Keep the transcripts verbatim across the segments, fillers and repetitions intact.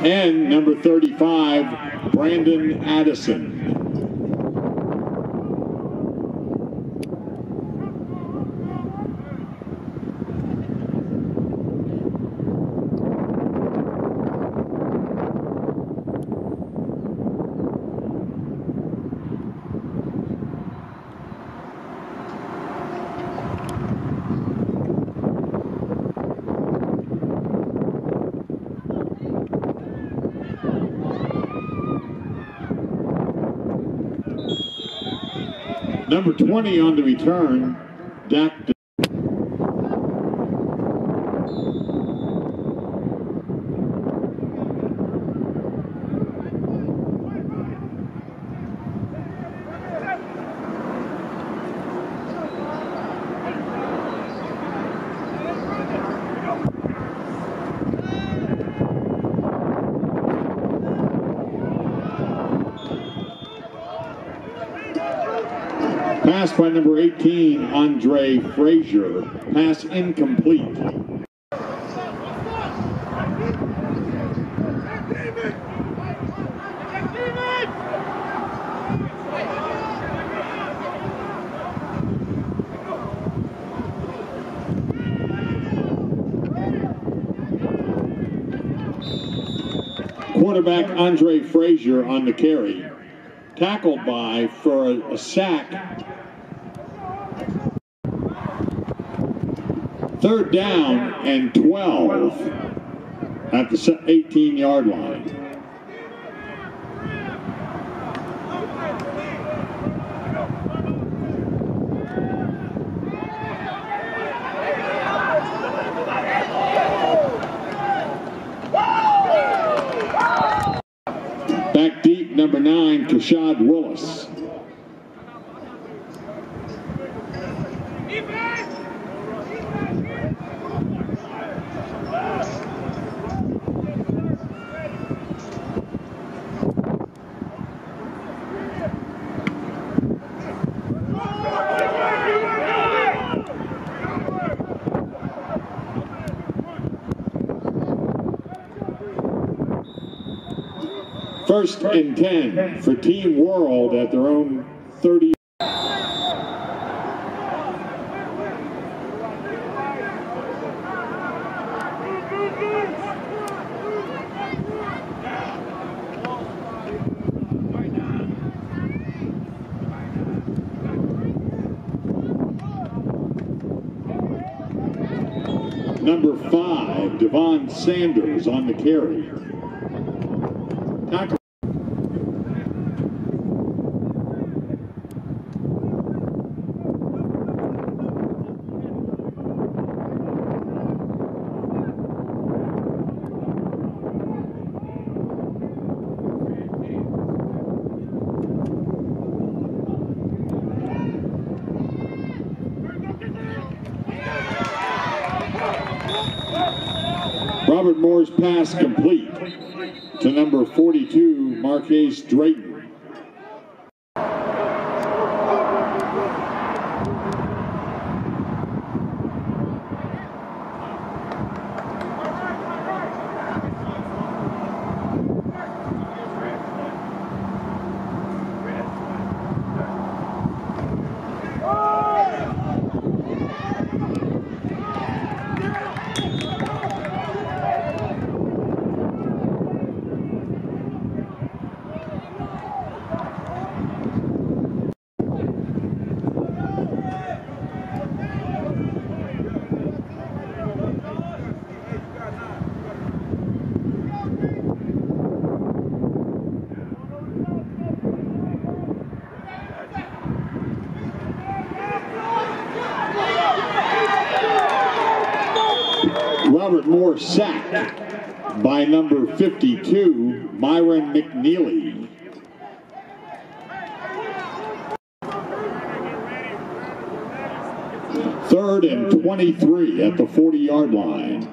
And number thirty-five, Brandon Addison. Number twenty on the return, Dak. Pass by number eighteen, Andre Frazier. Pass incomplete. Quarterback Andre Frazier on the carry. Tackled by for a, a sack. Third down and twelve at the eighteen yard line. Back deep, number nine, Kashad Willis. First and ten for Team World at their own thirty. Number five, Devon Sanders on the carry. Tackle. Robert Moore's pass complete to number forty-two, Marquez Drayton. Robert Moore sacked by number fifty-two, Myron McNeely. Third and twenty-three at the forty yard line.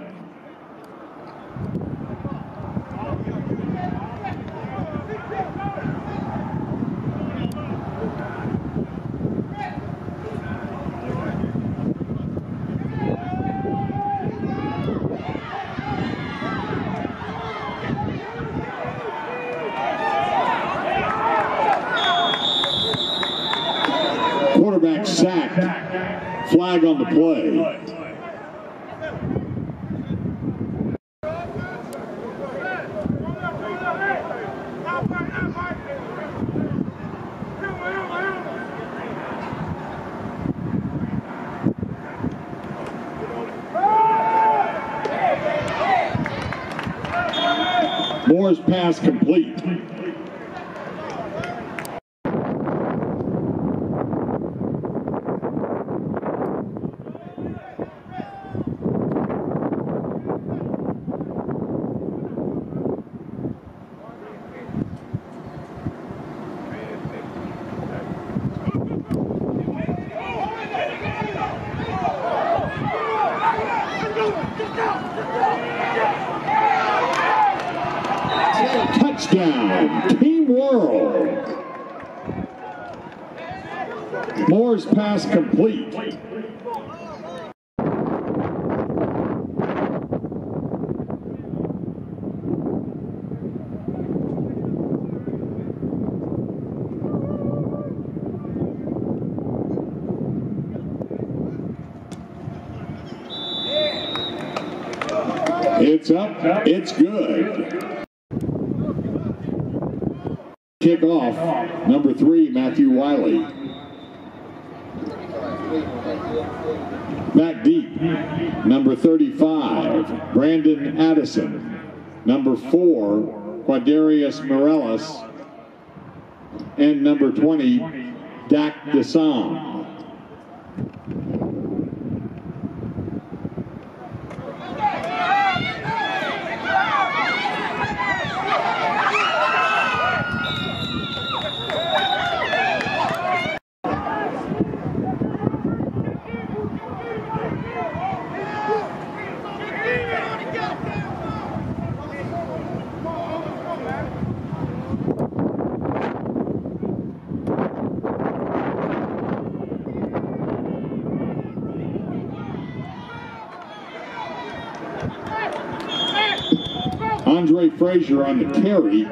Flag on the play. Moore's pass complete. Touchdown, Team World. Moore's pass complete. It's up, it's good. Kickoff, number three, Matthew Wiley. Back deep, number thirty-five, Brandon Addison. Number four, Quadarius Morales. And number twenty, Dak Desam. Andre Frazier on the carry.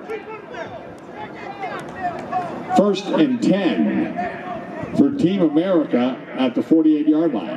First and ten for Team America at the forty-eight yard line.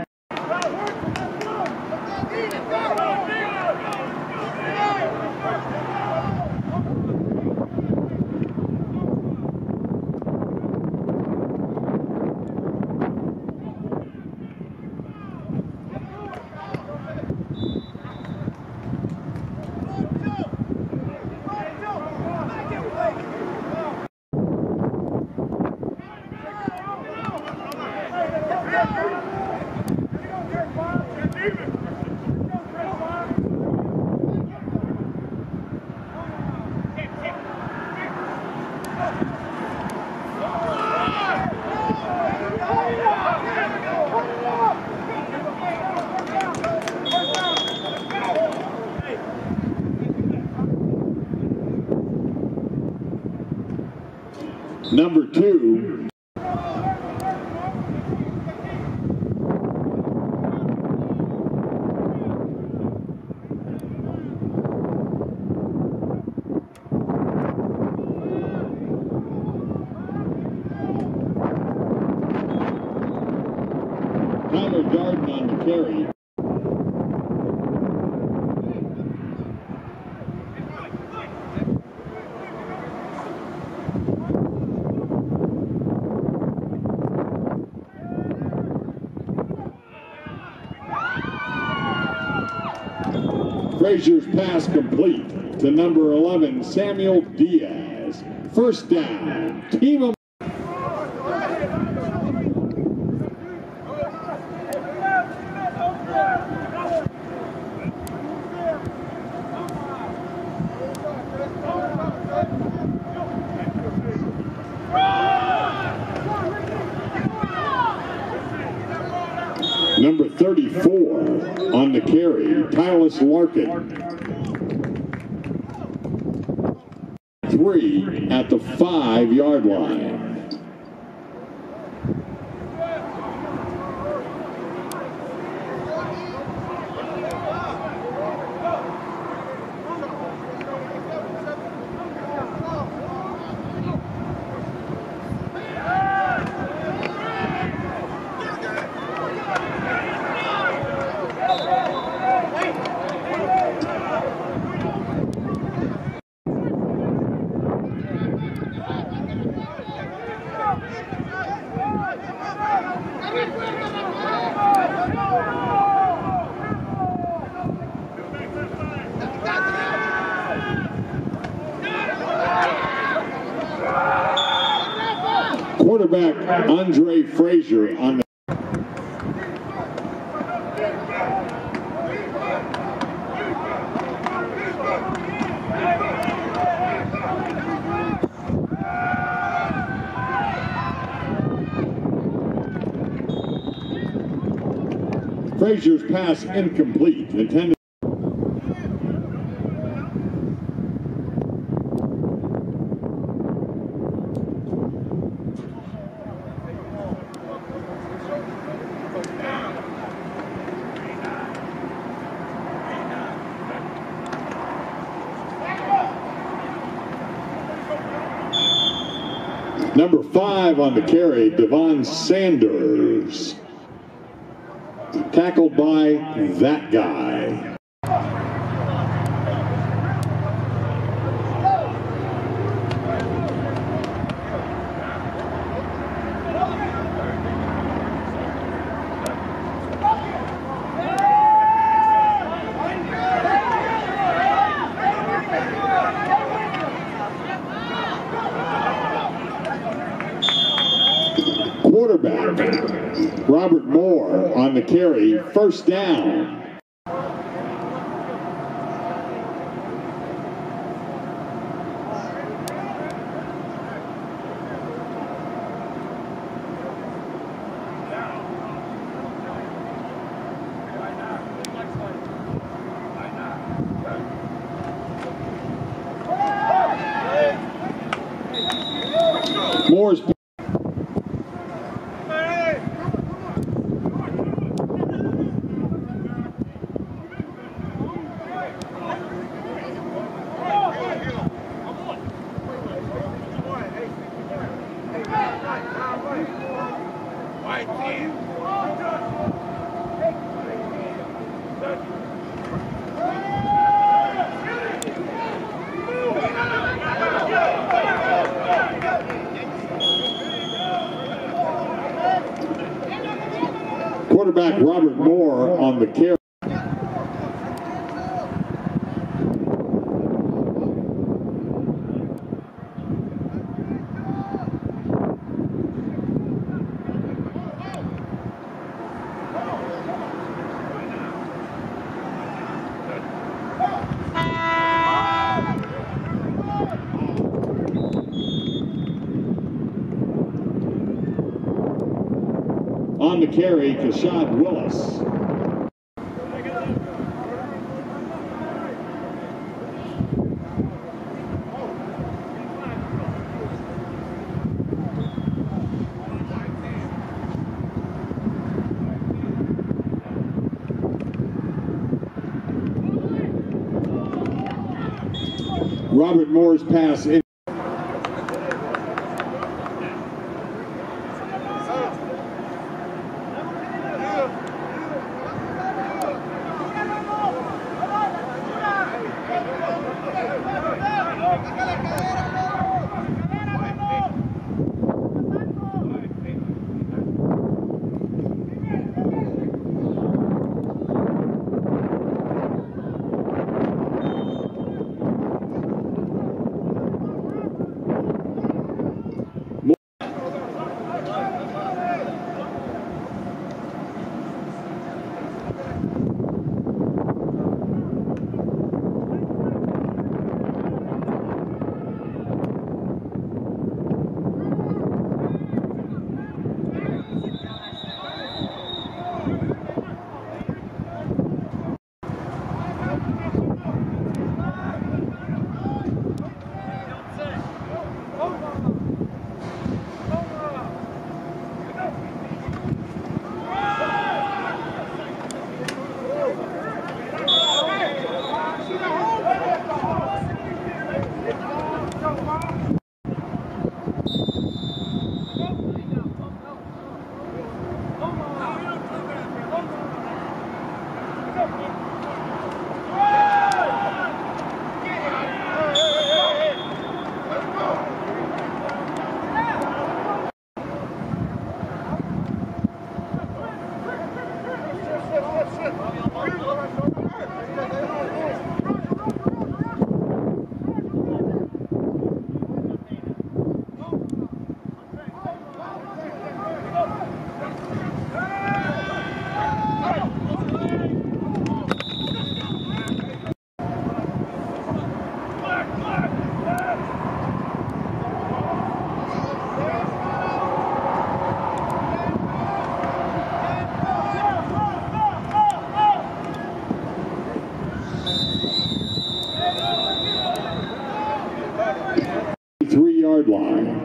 Number two, Tyler Darden on the carry. Frazier's pass complete to number eleven, Samuel Diaz. First down, Team of Number thirty-four on the carry, Tyler Larkin. Three at the five yard line. Quarterback Andre Frazier on the Frazier's pass incomplete. Intended. Number five on the carry, Devon Sanders. Tackled by that guy. Quarterback Robert Moore on the carry, first down. Moore's quarterback Robert Moore on the carry. On the carry, Kashad Willis. Robert Moore's pass in. line.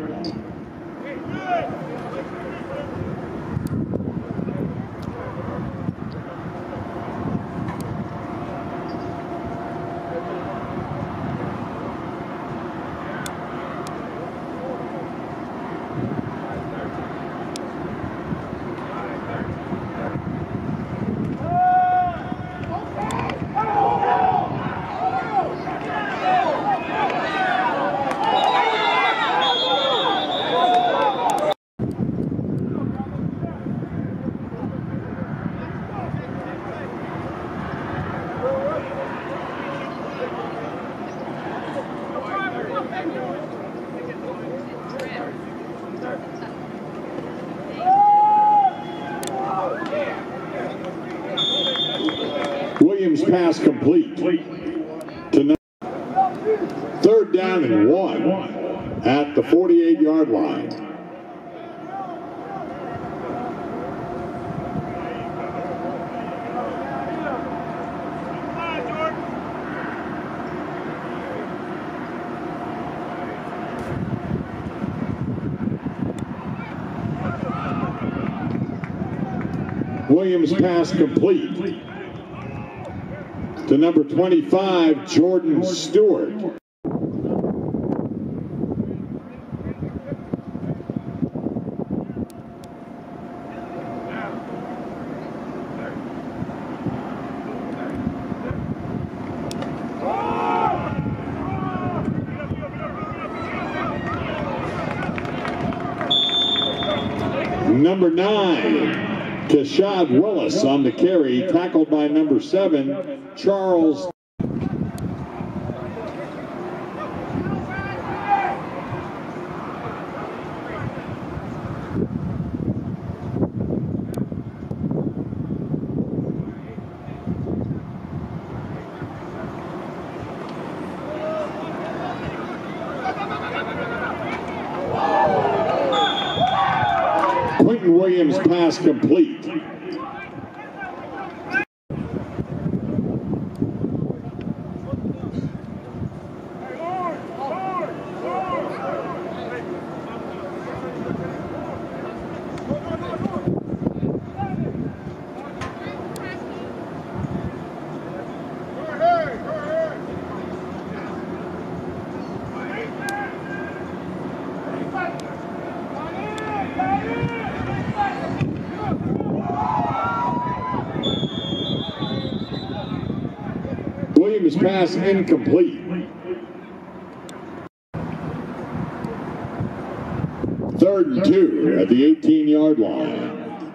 Williams pass complete. To third down and one at the forty-eight yard line. Williams pass complete to number twenty-five, Jordan Stewart. Number nine, Tashad Willis on the carry, tackled by number seven, Charles. Quentin Williams pass complete. Williams pass incomplete. Third and two at the eighteen yard line.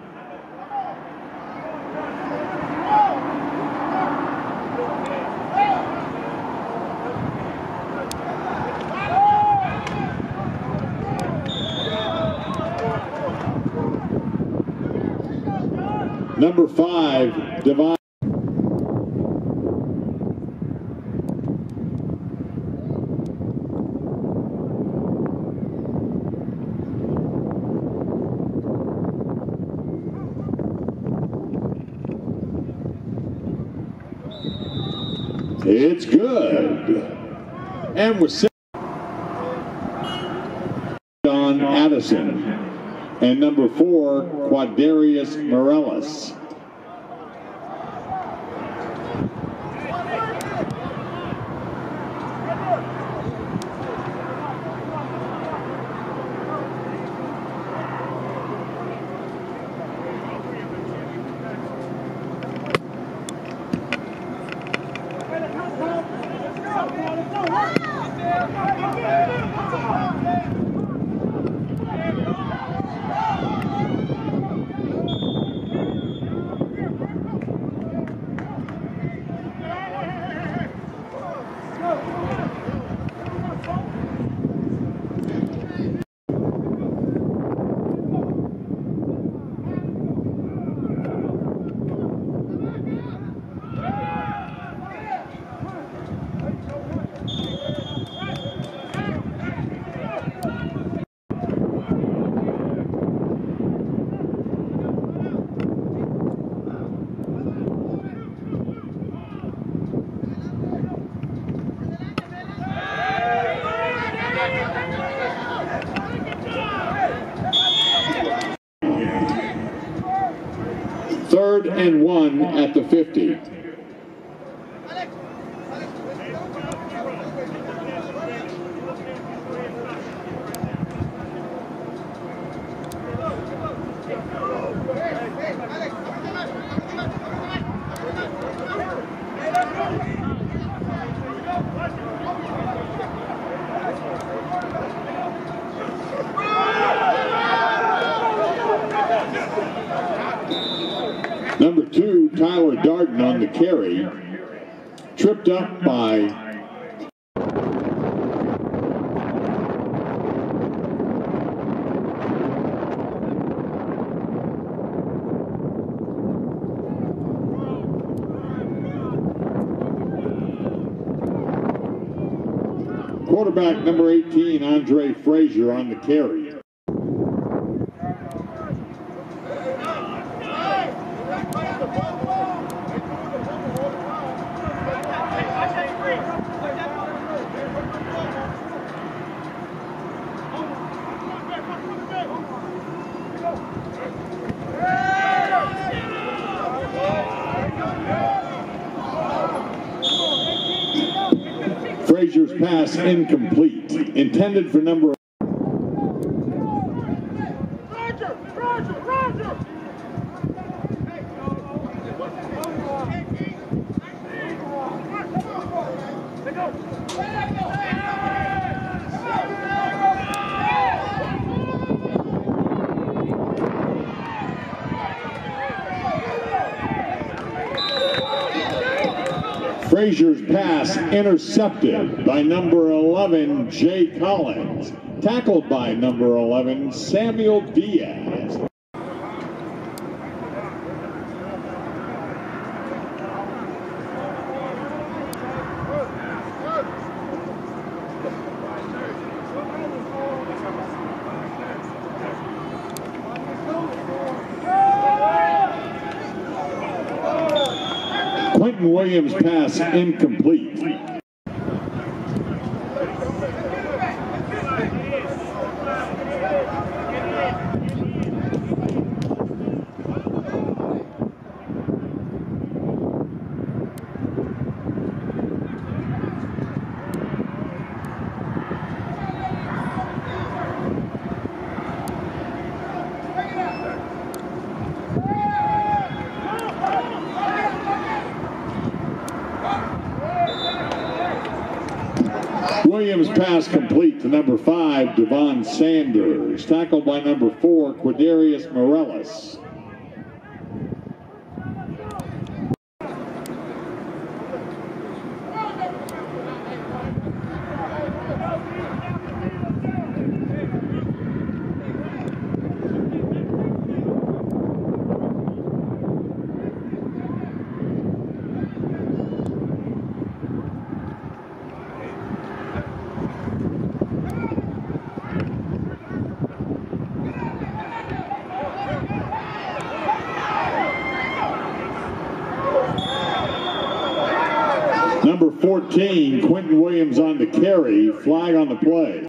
Number five, Devon. It's good. And we're set on Addison. And number four, Quadarius Morales. at the fifty. Number two, Tyler Darden on the carry, tripped up by quarterback number eighteen, Andre Frazier on the carry. Frazier's pass incomplete, intended for number Roger, Roger, Roger. Frazier's pass intercepted by number eleven, Jay Collins. Tackled by number eleven, Samuel Diaz. Quentin Williams' pass incomplete. Williams' pass complete to number five, Devon Sanders. Tackled by number four, Quidarius Morales. Number fourteen, Quentin Williams on the carry, flag on the play.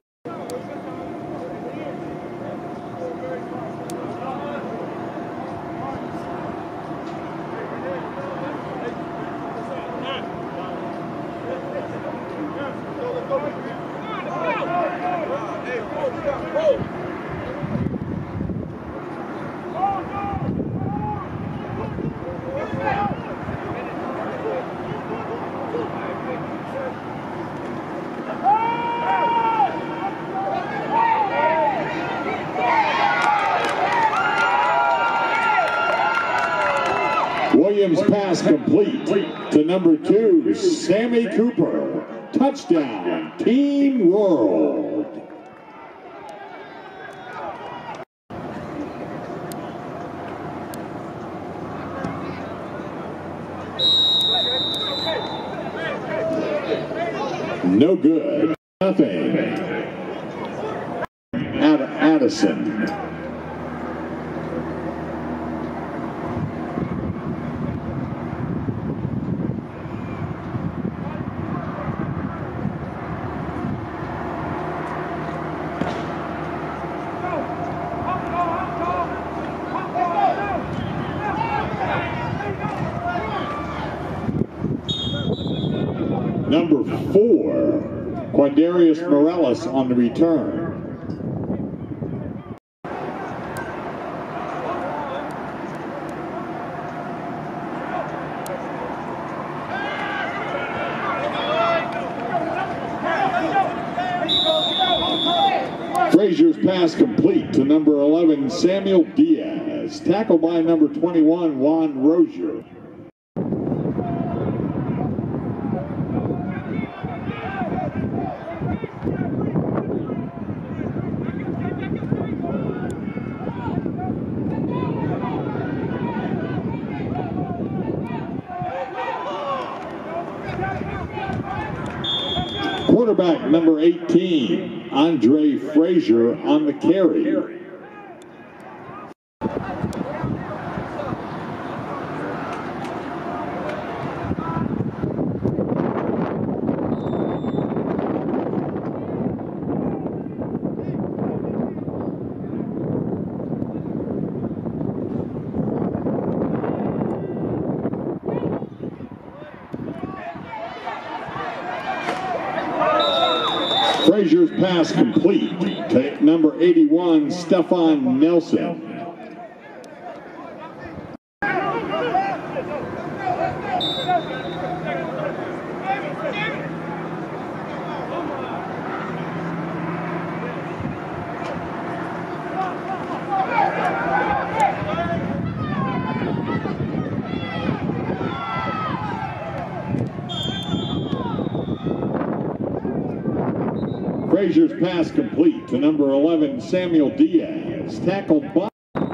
Williams' pass complete to number two, Sammy Cooper. Touchdown, Team World. No good. Nothing. Ad Addison. Number four, Quindarius Morales on the return. Frazier's pass complete to number eleven, Samuel Diaz. Tackled by number twenty-one, Juan Rozier. Quarterback number eighteen, Andre Frazier on the carry. Frazier's pass complete to number eighty-one, Stefan Nelson. Frazier's pass complete to number eleven, Samuel Diaz. Tackled by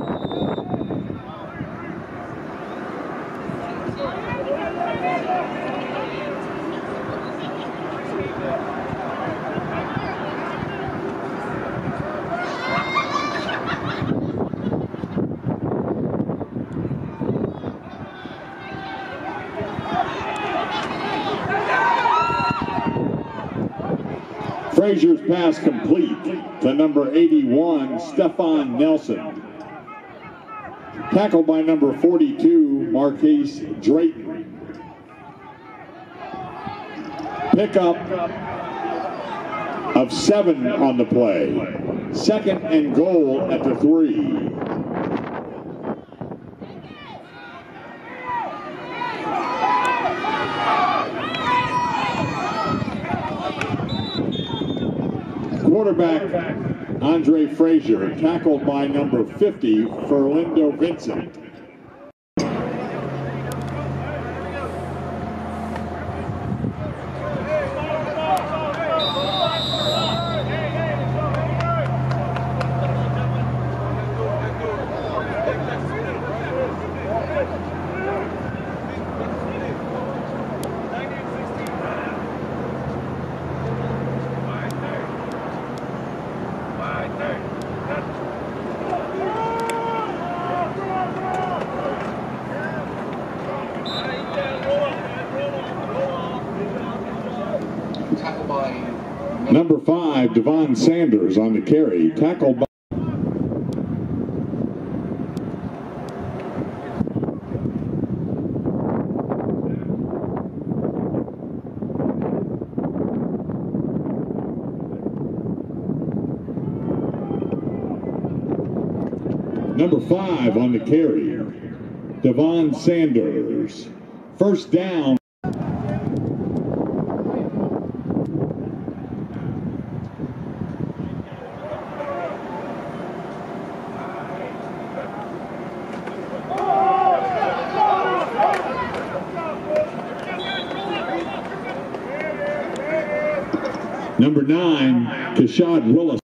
Frazier's pass complete to number eighty-one, Stefan Nelson. Tackled by number forty-two, Marquise Drayton. Pickup of seven on the play. Second and goal at the three. Quarterback Andre Frazier, tackled by number fifty, Ferlindo Vincent. Number five, Devon Sanders on the carry, tackled by Number five on the carry, Devon Sanders. First down. Number nine, Kashad Willis.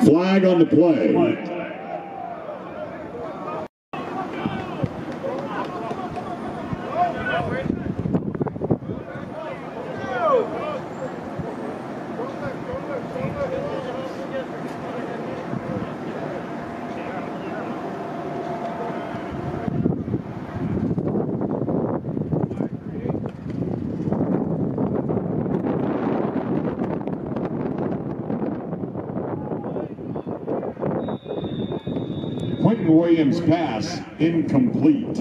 Flag on the play. Quentin Williams pass incomplete.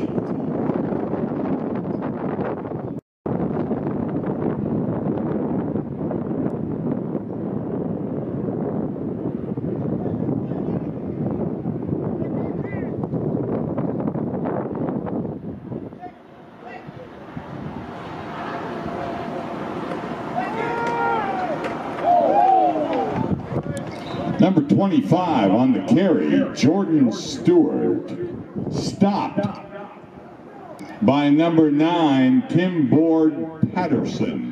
Number twenty-five on the carry, Jordan Stewart, stopped by number nine, Tim Board Patterson.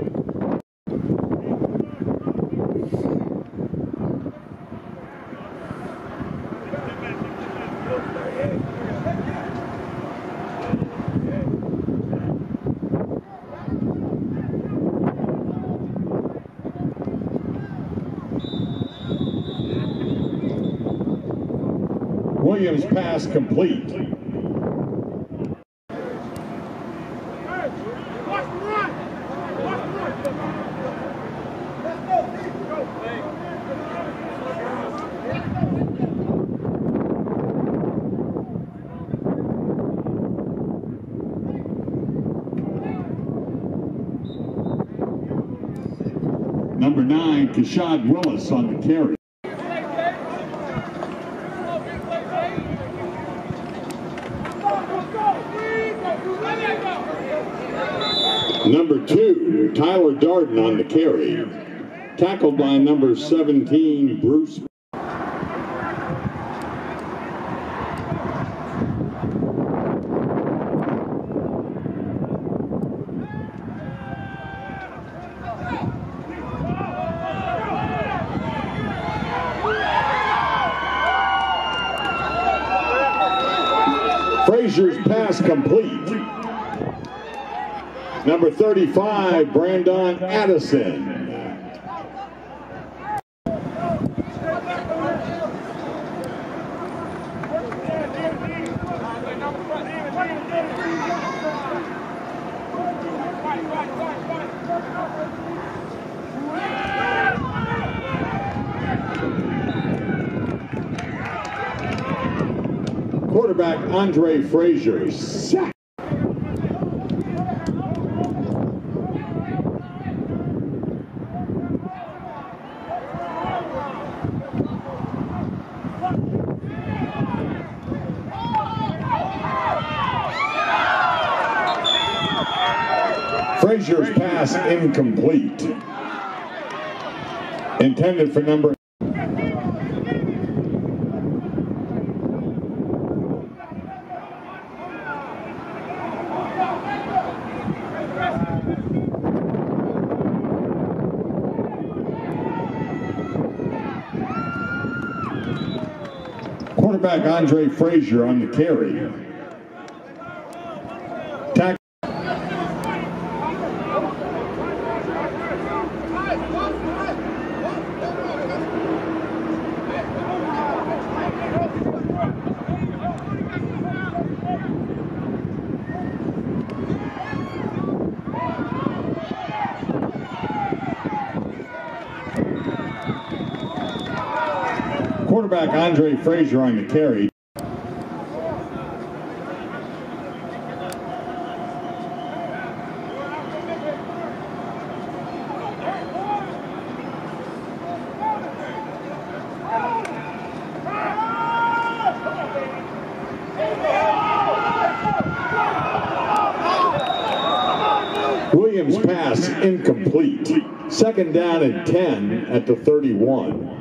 Williams pass complete. Number nine, Kashad Willis on the carry. Number two, Tyler Darden on the carry. Tackled by number seventeen, Bruce. Frazier's pass complete. Number thirty-five, Brandon Addison. Quarterback Andre Frazier sacked. Frazier's pass incomplete. Intended for number. Quarterback Andre Frazier on the carry. Tack Quarterback Andre Frazier on the carry. Williams pass incomplete. Second down and ten at the thirty-one.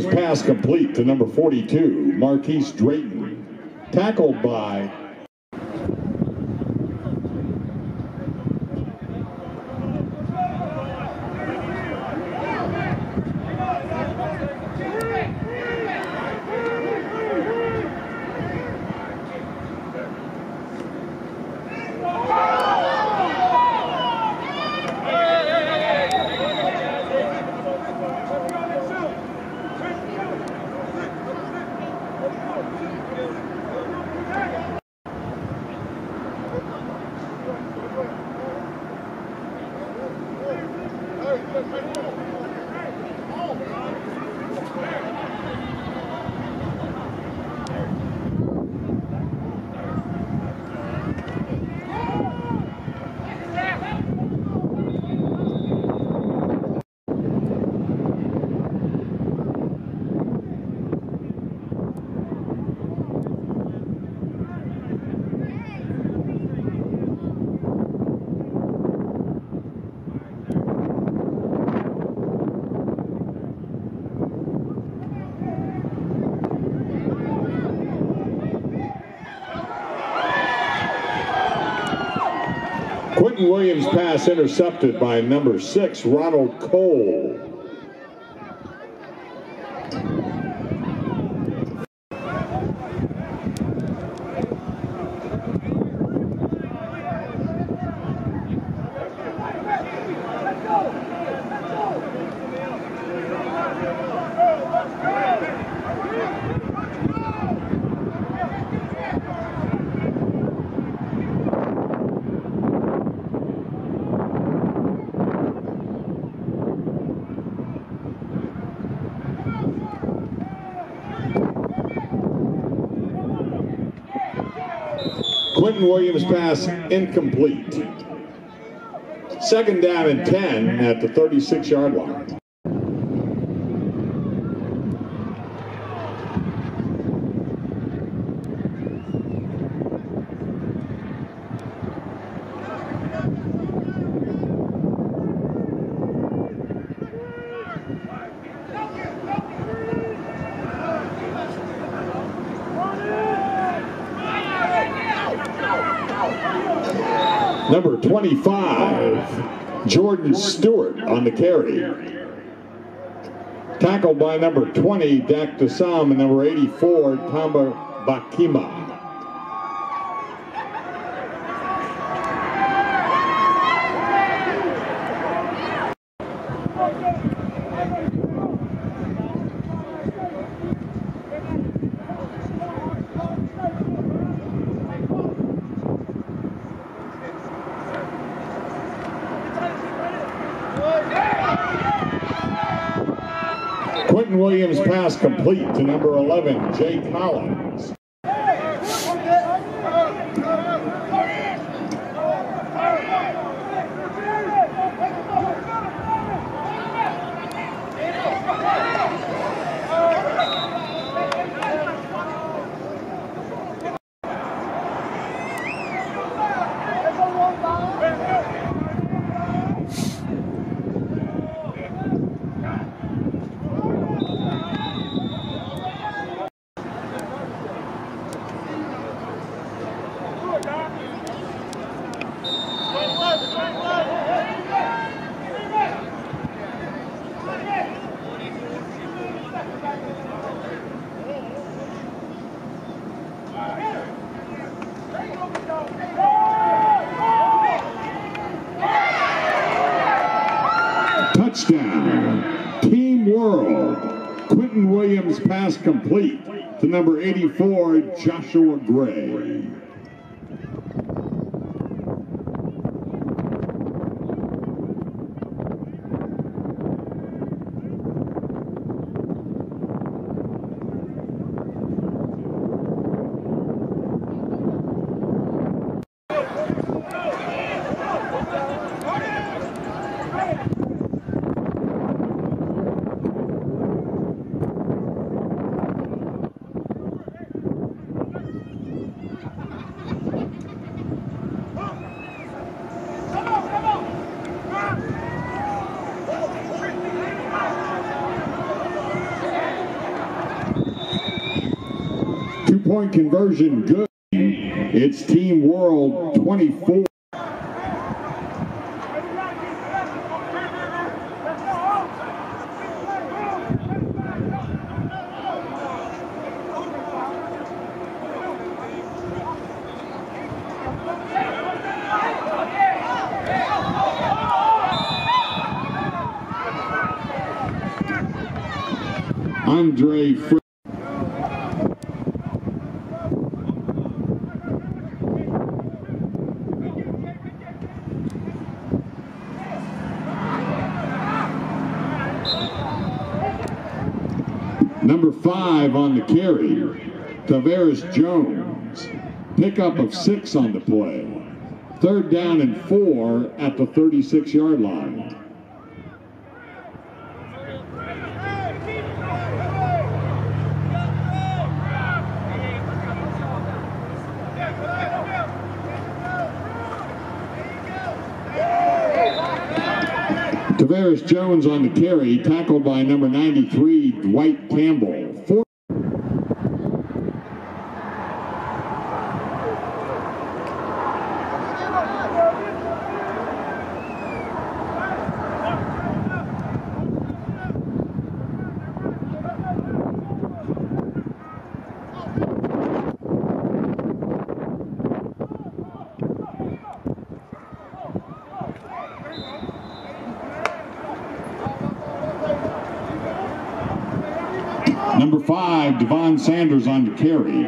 Williams pass complete to number forty-two, Marquise Drayton. Tackled by Quentin Williams pass intercepted by number six, Ronald Cole. Quentin Williams pass incomplete. Second down and ten at the thirty-six yard line. Number twenty-five, Jordan Stewart on the carry. Tackled by number twenty, Dak Dassam, and number eighty-four, Tamba Bakima. Quentin Williams pass complete to number eleven, Jay Collins. Touchdown, Team World. Quentin Williams pass complete to number eighty-four, Joshua Gray. Three-point conversion good. It's Team World twenty-four. Andre Fr Number five on the carry, Tavares Jones. Pickup of six on the play. Third down and four at the thirty-six yard line. Tavares Jones on the carry, tackled by number ninety-three, Dwight Campbell. Four Number five, Devon Sanders on the carry.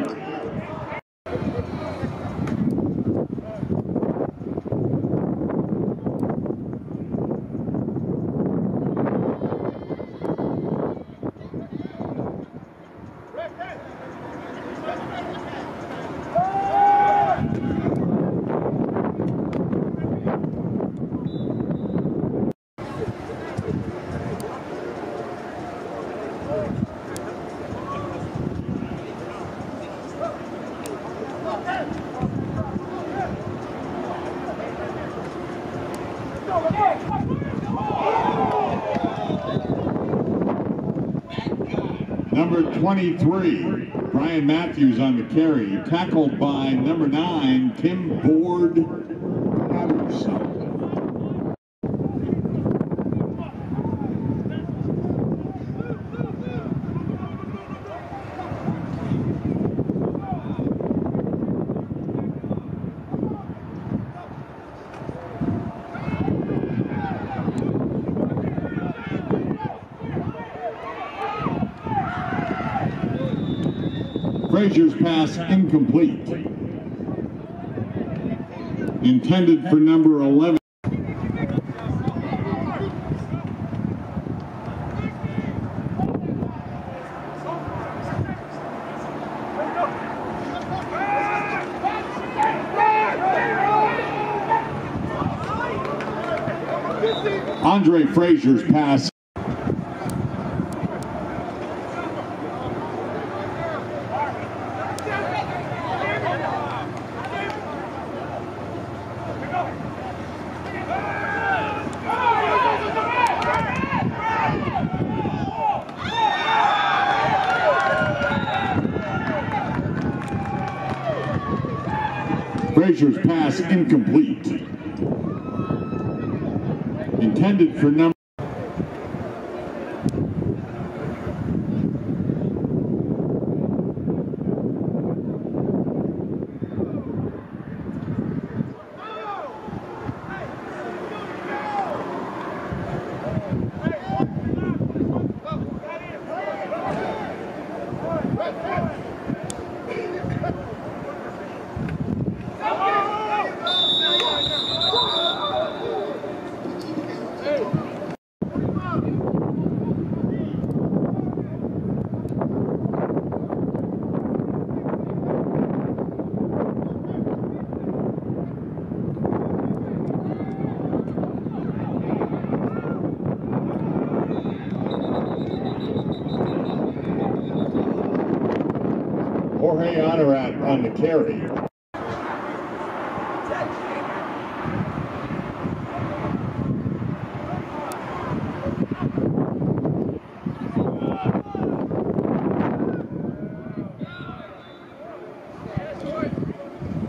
Number twenty-three, Brian Matthews on the carry, tackled by number nine, Tim Board Patterson. Frazier's pass incomplete. Intended for number eleven. Andre Frazier's pass. Frazier's pass incomplete. Intended for number. Jorge Honorat on the carry.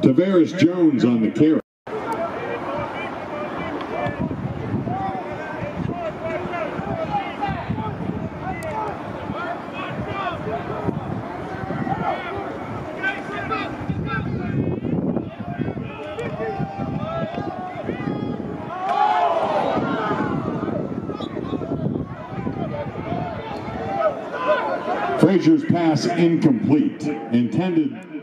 Tavares Jones on the carry. Frazier's pass incomplete. Intended